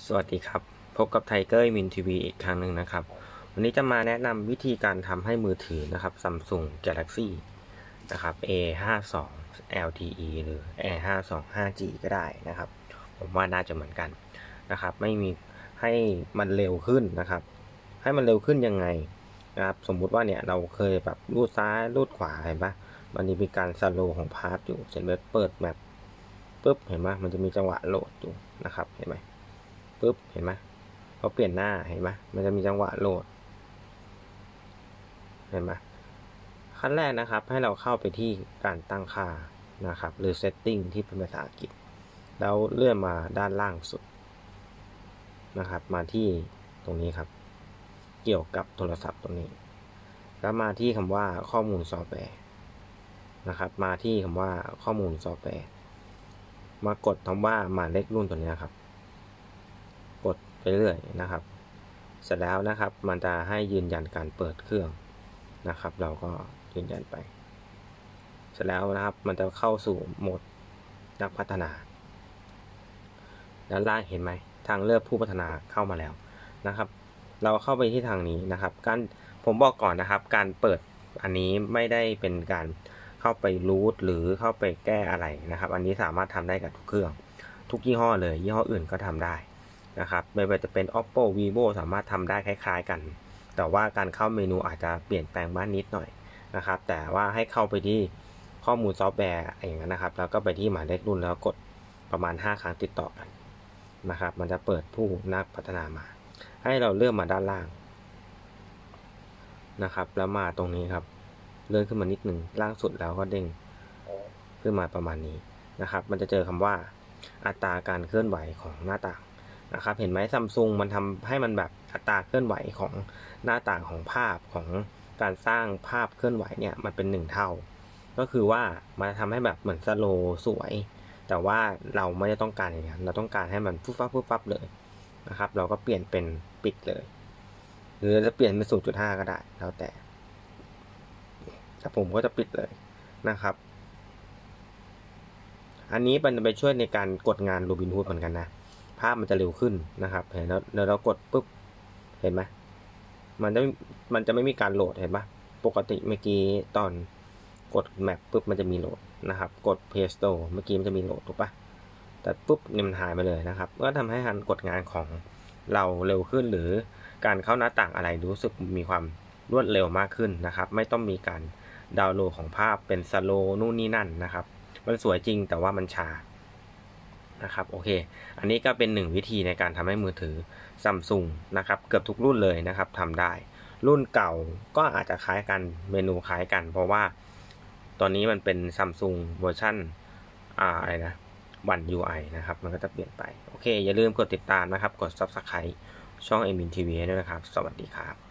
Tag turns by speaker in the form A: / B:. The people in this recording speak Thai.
A: สวัสดีครับพบกับไทเกอร์มินทีวีอีกครั้งหนึ่งนะครับวันนี้จะมาแนะนำวิธีการทำให้มือถือนะครับ Samsung Galaxy นะครับ A52 LTE หรือ A52 5G ก็ได้นะครับผมว่าน่าจะเหมือนกันนะครับไม่มีให้มันเร็วขึ้นนะครับให้มันเร็วขึ้นยังไงนะครับสมมุติว่าเนี่ยเราเคยแบบรูดซ้ายรูดขวาเห็นปะมันจะมีการสโลว์ของพาร์ทอยู่เสร็จแล้วเปิดแมปปุ๊บเห็นไหมมันจะมีจังหวะโหลดอยู่นะครับเห็นไหมปุ๊บเห็นไหมพอเปลี่ยนหน้าเห็นไหมมันจะมีจังหวะโหลดเห็นไหมขั้นแรกนะครับให้เราเข้าไปที่การตั้งค่านะครับหรือ setting ที่เป็นภาษาอังกฤษแล้วเลื่อนมาด้านล่างสุดนะครับมาที่ตรงนี้ครับเกี่ยวกับโทรศัพท์ตรงนี้แล้วมาที่คำว่าข้อมูลซอฟต์แวร์นะครับมาที่คำว่าข้อมูลซอฟต์แวร์มากดคำว่าหมายเลขรุ่นตัวนี้ครับกดไปเรื่อยนะครับเสร็จแล้วนะครับมันจะให้ยืนยันการเปิดเครื่องนะครับเราก็ยืนยันไปเสร็จแล้วนะครับมันจะเข้าสู่โหมดนักพัฒนาด้านล่างเห็นไหมทางเลือกผู้พัฒนาเข้ามาแล้วนะครับเราเข้าไปที่ทางนี้นะครับผมบอกก่อนนะครับการเปิดอันนี้ไม่ได้เป็นการเข้าไปรูทหรือเข้าไปแก้อะไรนะครับอันนี้สามารถทำได้กับทุกเครื่องทุกยี่ห้อเลยยี่ห้ออื่นก็ทำได้นะครับไม่ว่าจะเป็น Oppo Vivo สามารถทำได้คล้ายๆกันแต่ว่าการเข้าเมนูอาจจะเปลี่ยนแปลงบ้างนิดหน่อยนะครับแต่ว่าให้เข้าไปที่ข้อมูลซอฟต์แวร์อย่างนั้นนะครับแล้วก็ไปที่หมายเลขรุ่นแล้วกดประมาณ5ครั้งติดต่อกันนะครับมันจะเปิดผู้นักพัฒนามาให้เราเลื่อนมาด้านล่างนะครับแล้วมาตรงนี้ครับเลื่อนขึ้นมานิดนึงล่างสุดแล้วก็เด้งขึ้นมาประมาณนี้นะครับมันจะเจอคำว่าอัตราการเคลื่อนไหวของหน้าต่างนะครับเห็นไหม Samsung มันทำให้มันแบบอัตราเคลื่อนไหวของหน้าต่างของภาพของการสร้างภาพเคลื่อนไหวเนี่ยมันเป็น1เท่าก็คือว่ามันทำให้แบบเหมือนสโลว์สวยแต่ว่าเราไม่ได้ต้องการอย่างนั้นเราต้องการให้มันฟุบฟับเลยนะครับเราก็เปลี่ยนเป็นปิดเลยหรือจะเปลี่ยนเป็น 0.5 ก็ได้แล้วแต่ผมก็จะปิดเลยนะครับอันนี้มันจะไปช่วยในการกดงาน Robinhood เหมือนกันนะภาพมันจะเร็วขึ้นนะครับเห็นแล้วเรากดปุ๊บเห็นไหมมันจะไม่มีการโหลดเห็นปะปกติเมื่อกี้ตอนกดแมปปุ๊บมันจะมีโหลดนะครับกด Play Store เมื่อกี้มันจะมีโหลดถูกปะแต่ปุ๊บเนี่ยมันหายไปเลยนะครับก็ทำให้การกดงานของเราเร็วขึ้นหรือการเข้าหน้าต่างอะไรรู้สึกมีความรวดเร็วมากขึ้นนะครับไม่ต้องมีการดาวน์โหลดของภาพเป็นสโลว์นู่นนี่นั่นนะครับมันสวยจริงแต่ว่ามันช้านะครับโอเคอันนี้ก็เป็น1วิธีในการทำให้มือถือ Samsung นะครับเกือบทุกรุ่นเลยนะครับทำได้รุ่นเก่าก็อาจจะคล้ายกันเมนูคล้ายกันเพราะว่าตอนนี้มันเป็น Samsung เวอร์ชันอะไรนะOne UI นะครับมันก็จะเปลี่ยนไปโอเคอย่าลืมกดติดตามนะครับกด Subscribe ช่อง Emin TV ด้วยนะครับสวัสดีครับ